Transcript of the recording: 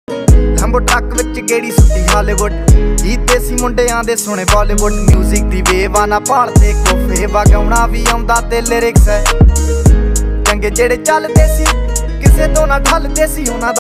लंबो ट्रक विच गेड़ी सुट्टी हालीवुड गीत देसी मुंडियां दे सुने बॉलीवुड म्यूजिक दी वेव ना भालदे कोफे वगाउणा भी आउंदा ते लिरिक्स है चंगे जेड़े चलदे सी किसे तो ना ठलदे सी उन्हां